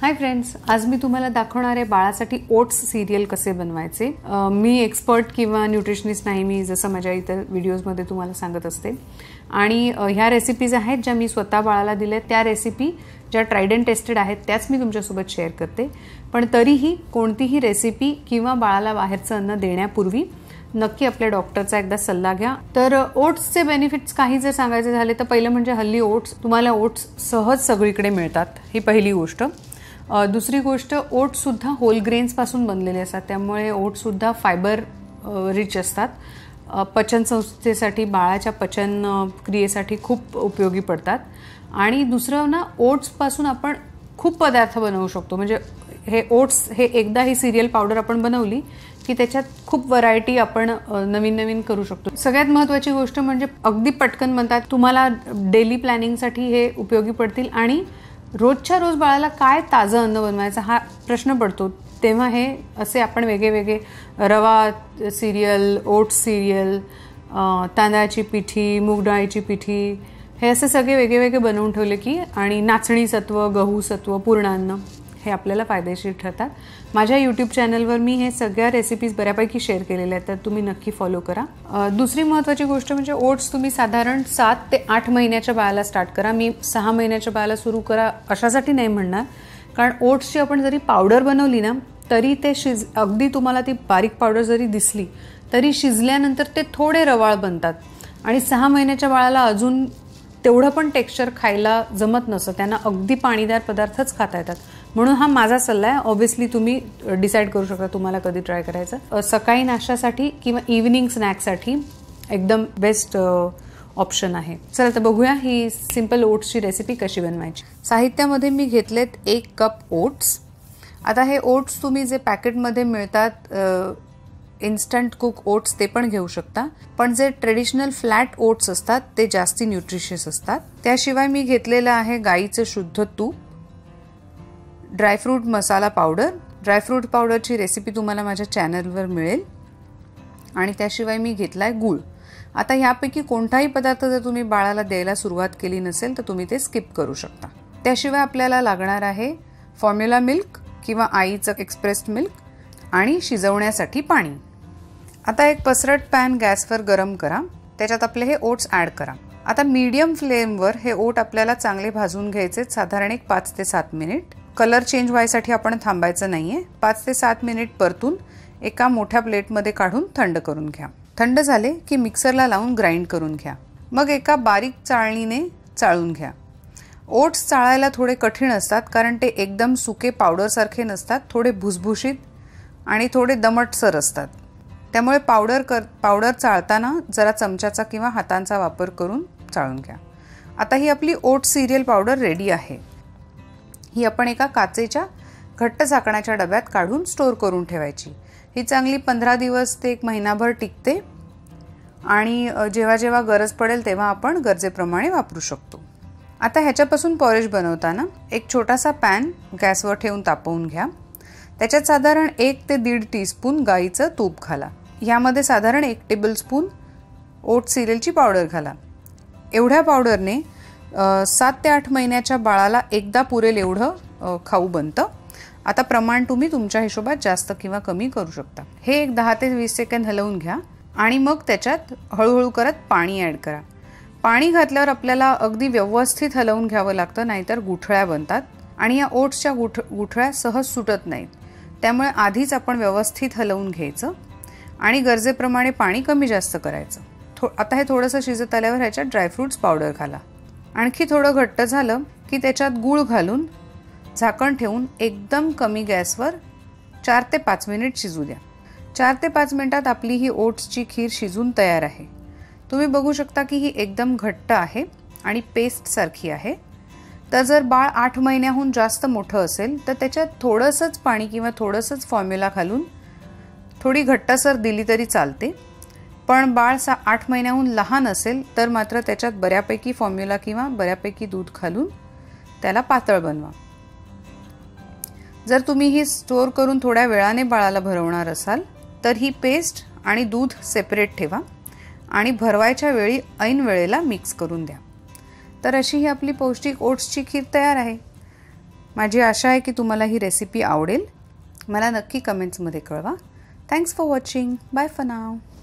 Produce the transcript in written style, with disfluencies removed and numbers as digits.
Hi friends, आज मी तुम्हाला दाखवणार आहे बाळासाठी ओट्स सिरियल कसे बनवायचे। मी एक्सपर्ट किंवा न्यूट्रिशनिस्ट नाही, मी जसं माझ्या इतर व्हिडिओजमध्ये तुम्हाला सांगत असते। आणि ह्या रेसिपीज आहेत ज्या मी स्वतः बाळाला दिल्या, त्या रेसिपी ज्या ट्राइड अँड टेस्टेड आहेत त्याच मी तुमच्यासोबत शेअर करते। पण तरीही कोणतीही रेसिपी किंवा बाळाला बाहेरचं अन्न देण्यापूर्वी नक्की आपल्या डॉक्टरचा एकदा सल्ला घ्या। तर ओट्सचे बेनिफिट्स काही जर सांगायचे झाले तर पहिलं म्हणजे हल्ली तुम्हाला ओट्स सहज सगळीकडे मिळतात, ही पहिली गोष्ट। दुसरी गोष्ट, ओट्स सुद्धा होल ग्रेन्स पासून बनलेले असतात, त्यामुळे ओट्स सुद्धा फायबर रिच असतात। पचन संस्थेसाठी, बाळाच्या पचन क्रियेसाठी खूप उपयोगी पडतात। आणि दुसरं ना, ओट्स पासून आपण खूप पदार्थ बनवू शकतो। म्हणजे हे ओट्स हे एकदा ही सिरियल पावडर आपण बनवली की त्याच्यात खूप व्हरायटी आपण नवीन नवीन करू शकतो। सगळ्यात महत्त्वाची गोष्ट म्हणजे अगदी पटकन म्हणतात, तुम्हाला डेली प्लॅनिंगसाठी हे उपयोगी पडतील। आणि रोजच्या रोज बाळाला काय ताजं अन्न बनवायचं हा प्रश्न पडतो, तेव्हा हे असे आपण वेगळे वेगळे रवा सिरियल, ओट्स सिरियल, तांदळाची पिठी, मूग डाळीची पिठी, हे असे सगळे वेगळे वेगळे बनवून ठेवले की, आणि नाचणी सत्व, गहू सत्व, पूर्ण अन्न हे आपल्याला फायदेशीर ठरतात। माझ्या यूट्यूब चॅनलवर मी हे सगळ्या रेसिपीज बऱ्यापैकी शेअर केलेल्या आहेत, तर तुम्ही नक्की फॉलो करा। दुसरी महत्त्वाची गोष्ट म्हणजे ओट्स तुम्ही साधारण 7 ते 8 महिन्याच्या बाळाला स्टार्ट करा। मी 6 महिन्याच्या बाळाला सुरू करा अशासाठी नाही म्हणणार, कारण ओट्सची आपण जरी पावडर बनवली ना तरी ते अगदी तुम्हाला ती बारीक पावडर जरी दिसली तरी शिजल्यानंतर ते थोडे रवाळ बनतात। आणि 6 महिन्याच्या बाळाला अजून तेवढं पण टेक्स्चर खायला जमत नसतं, त्यांना अगदी पाणीदार पदार्थच खाता येतात। म्हणून हा माझा सल्ला आहे। ऑब्व्हियसली तुम्ही डिसाईड करू शकता तुम्हाला कधी ट्राय करायचं। सकाळी नाश्त्यासाठी किंवा इव्हनिंग स्नॅक्ससाठी एकदम बेस्ट ऑप्शन आहे। चला तर बघूया ही सिंपल ओट्सची रेसिपी कशी बनवायची। साहित्यामध्ये मी घेतलेत 1 कप ओट्स। आता हे ओट्स तुम्ही जे पॅकेटमध्ये मिळतात इन्स्टंट कुक ओट्स ते पण घेऊ शकता, पण जे ट्रेडिशनल फ्लॅट ओट्स असतात ते जास्ती न्यूट्रिशियस असतात। त्याशिवाय मी घेतलेलं आहे गाईचं शुद्ध तूप, ड्रायफ्रूट मसाला पावडर। ड्रायफ्रूट पावडरची रेसिपी तुम्हाला माझ्या चॅनलवर मिळेल। आणि त्याशिवाय मी घेतलाय गूळ। आता यापैकी कोणताही पदार्थ जर तुम्ही बाळाला द्यायला सुरुवात केली नसेल तर तुम्ही ते स्किप करू शकता। त्याशिवाय आपल्याला लागणार आहे फॉर्म्युला मिल्क किंवा आईचं एक्सप्रेस्ड मिल्क आणि शिजवण्यासाठी पाणी। आता एक पसरट पॅन गॅसवर गरम करा, त्याच्यात आपले हे ओट्स ॲड करा। आता मीडियम फ्लेमवर हे ओट आपल्याला चांगले भाजून घ्यायचे, साधारण एक 5 ते 7 मिनिट। कलर चेंज व्हायसाठी आपण थांबायचं नाहीये। 5 ते 7 मिनिट परतून एका मोठ्या प्लेटमध्ये काढून थंड करून घ्या। थंड झाले की मिक्सरला लावून ग्राइंड करून घ्या। मग एका बारीक चाळणीने चाळून घ्या। ओट्स चाळायला थोडे कठीण असतात, कारण ते एकदम सुके पावडरसारखे नसतात, थोडे भुसभुशीत आणि थोडे दमटसर असतात। त्यामुळे पावडर चाळताना जरा चमच्याचा किंवा हातांचा वापर करून चाळून घ्या। आता ही आपली ओट सिरियल पावडर रेडी आहे। ही आपण एका काचेच्या घट्ट झाकणाच्या डब्यात काढून स्टोर करून ठेवायची। ही चांगली 15 दिवस ते 1 महिनाभर टिकते आणि जेव्हा जेव्हा गरज पडेल तेव्हा आपण गरजेप्रमाणे वापरू शकतो। आता ह्याच्यापासून पॉरेज बनवताना एक छोटासा पॅन गॅसवर ठेवून तापवून घ्या। त्याच्यात साधारण 1 ते 1.5 टीस्पून गाईचं तूप घाला। यामध्ये साधारण 1 टेबलस्पून ओट सिरियलची पावडर घाला। एवढ्या पावडरने 7 ते 8 महिन्याच्या बाळाला एकदा पुरेल एवढं खाऊ बनतं। आता प्रमाण तुम्ही तुमच्या हिशोबात जास्त किंवा कमी करू शकता। हे एक 10 ते 20 सेकंद हलवून घ्या आणि मग त्याच्यात हळूहळू करत पाणी ॲड करा। पाणी घातल्यावर आपल्याला अगदी व्यवस्थित हलवून घ्यावं लागतं, नाहीतर गुठळ्या बनतात आणि या ओट्सच्या गुठळ्या सहज सुटत नाहीत। त्यामुळे आधीच आपण व्यवस्थित हलवून घ्यायचं आणि गरजेप्रमाणे पाणी कमी जास्त करायचं। आता हे थोडंसं शिजत आल्यावर ह्याच्यात ड्रायफ्रूट्स पावडर घाला। आणखी थोडं घट्ट झालं की त्याच्यात गूळ घालून झाकण ठेवून एकदम कमी गॅसवर 4 ते 5 मिनिट शिजू द्या। 4 ते 5 मिनिटात आपली ही ओट्सची खीर शिजून तयार आहे। तुम्ही बघू शकता की ही एकदम घट्ट आहे आणि पेस्ट सारखी आहे। तर जर बाळ 8 महिन्याहून जास्त मोठं असेल तर त्याच्यात थोडंसंच पाणी किंवा थोडंसंच फॉर्म्युला घालून थोडी घट्टसर दिली तरी चालते। पण बाळ 8 महिन्याहून लहान असेल तर मात्र त्याच्यात बऱ्यापैकी फॉर्म्युला किंवा बऱ्यापैकी दूध घालून त्याला पातळ बनवा। जर तुम्ही ही स्टोअर करून थोड्या वेळाने बाळाला भरवणार असाल तर ही पेस्ट आणि दूध सेपरेट ठेवा आणि भरवायच्या वेळी ऐन वेळेला मिक्स करून द्या। तर अशी ही आपली पौष्टिक ओट्सची खीर तयार आहे। माझी आशा आहे की तुम्हाला ही रेसिपी आवडेल. मला नक्की कमेंट्समध्ये कळवा. Thanks for watching. Bye for now.